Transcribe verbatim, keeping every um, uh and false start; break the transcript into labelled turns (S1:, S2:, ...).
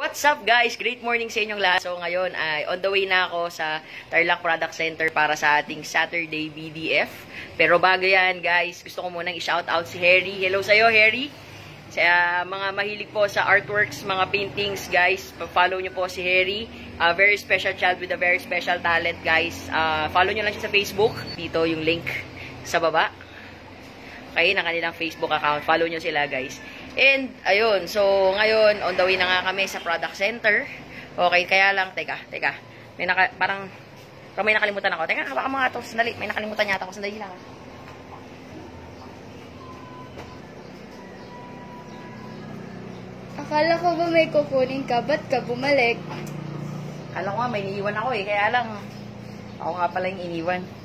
S1: What's up guys? Great morning sa inyong lahat. So ngayon ay on the way na ako sa Tarlac Product Center para sa ating Saturday B D F. Pero bago yan guys, gusto ko munang i-shout out si Harry. Hello sa'yo Harry. Sa uh, mga mahilig po sa artworks, mga paintings guys, follow nyo po si Harry. Uh, very special child with a very special talent guys. Uh, follow nyo lang siya sa Facebook. Dito yung link sa baba. Okay, na kanilang Facebook account. Follow nyo sila guys. And, ayun. So, ngayon, on the way na nga kami sa product center. Okay, kaya lang, teka, teka. May naka, parang, parang may nakalimutan ako. Teka, baka mga to, sandali. May nakalimutan yata ako. Sandali lang.
S2: Akala ko ba may kukunin ka? Ba't ka bumalik?
S1: Akala ko nga, may iniiwan ako eh. Kaya lang, ako nga pala yung iniwan.